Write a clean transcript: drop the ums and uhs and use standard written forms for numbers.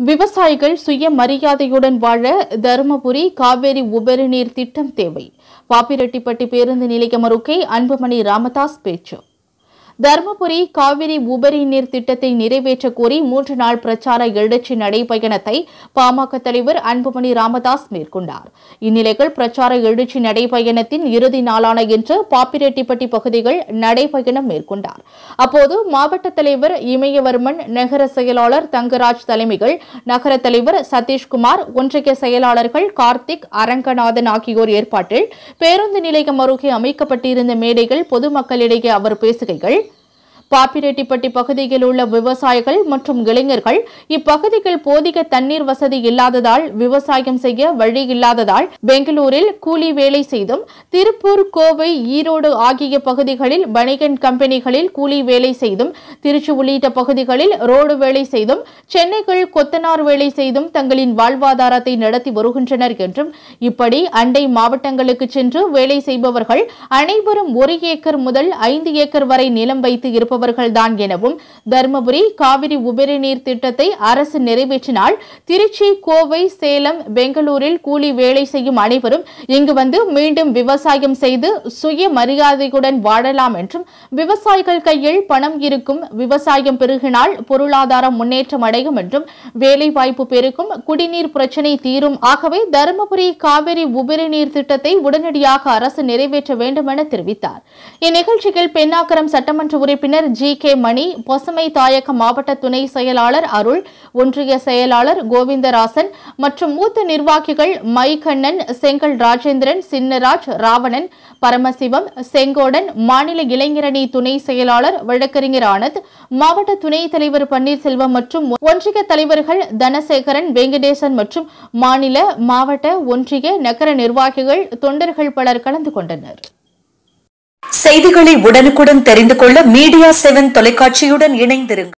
விவசாயிகள் சுய மரியாதையுடன் வாழ தருமபுரி காவேரி உபரி நீர் திட்டம் தேவை. பாப்பிரெட்டிப்பட்டி பேருந்து நிலையம் அருகே அன்புமணி ராமதாஸ் பேச்சு. தருமபுரி காவிரி உபரி நீர் திட்டத்தை நிறைவேற்ற கோரி 3 நாள் பிரச்சார எழுச்சி நடைபயணத்தை பாமக தலைவர் அன்புமணி ராமதாஸ் மேற்கொண்டார். இந்நிலையில் பிரச்சார எழுச்சி நடைபயணத்தின் இறுதி நாளான இன்று பாப்பிரெட்டிப்பட்டி பகுதிகள் நடைபயணம் மேற்கொண்டார். அப்போது மாவட்ட தலைவர் இமயவர்மன், நகர செயலாளர் தங்கராஜ் தலைமையில் நகர தலைவர் சதீஷ்குமார், ஒன்றிய செயலாளர்கள் கார்த்திக், அரங்கநாதன் ஆகியோர் ஏற்பாட்டில் பேருந்து நிலையம் அருகே அமைக்கப்பட்டிருந்த மேடைகள் பொதுமக்களிடையே அவர் பேசுகையில், பாப்பிரெட்டிப்பட்டி பகுதியில் உள்ள விவசாயிகள் மற்றும் இளைஞர்கள் இப்பகுதியில் போதிய தண்ணீர் வசதி இல்லாததால் விவசாயம் செய்ய வழி இல்லாததால் பெங்களூரில் கூலி வேலை செய்தும், திருப்பூர், கோவை, ஈரோடு ஆகிய பகுதிகளில் பனிகன் கம்பெனிகளில் கூலி வேலை செய்தும், திருச்சி உள்ளிட்ட பகுதிகளில் ரோடு வேலை செய்தும், சென்னையில் கொத்தனார் வேலை செய்தும் தங்களின் வாழ்வாதாரத்தை நடத்தி வருகின்றனர் என்றும், இப்படி அண்டை மாவட்டங்களுக்கு சென்று வேலை செய்பவர்கள் அனைவரும் 1 ஏக்கர் முதல் 5 ஏக்கர் வரை நிலம் வைத்து இருப்பவர்கள் தான் எனவும், தருமபுரி காவிரி உபரி நீர் திட்டத்தை அரசு நிறைவேற்றினால் திருச்சி, கோவை, சேலம், பெங்களூரில் கூலி வேலை செய்யும் அனைவரும் இங்கு வந்து மீண்டும் விவசாயம் செய்து சுய மரியாதையுடன் வாழலாம் என்றும், விவசாயிகள் கையில் பணம் இருக்கும், விவசாயம் பெருகினால் பொருளாதாரம் முன்னேற்றம் அடையும் என்றும், வேலை வாய்ப்பு பெருகும், குடிநீர் பிரச்சினை தீரும். ஆகவே தருமபுரி காவிரி உபரி நீர் திட்டத்தை உடனடியாக அரசு நிறைவேற்ற வேண்டும் என தெரிவித்தார். இந்நிகழ்ச்சியில் பெண்ணாகரம் சட்டமன்ற உறுப்பினர் ஜி.கே. மணி, பசுமை தாயக மாவட்ட துணை செயலாளர் அருள், ஒன்றிய செயலாளர் கோவிந்தராசன் மற்றும் மூத்த நிர்வாகிகள் மைகண்ணன், செங்கல் ராஜேந்திரன், சின்னராஜ், ராவணன், பரமசிவம், செங்கோடன், மாநில இளைஞரணி துணை செயலாளர் வழக்கறிஞர் ஆனந்த், மாவட்ட துணைத் தலைவர் பன்னீர்செல்வம் மற்றும் ஒன்றிய தலைவர்கள் தனசேகரன், வெங்கடேசன் மற்றும் மாநில, மாவட்ட, ஒன்றிய, நகர நிர்வாகிகள், தொண்டர்கள் பலர் கலந்து கொண்டனர். செய்திகளை உடனுக்குடன் தெரிந்து கொள்ள மீடியா 7 தொலைக்காட்சியுடன் இணைந்திருங்கள்.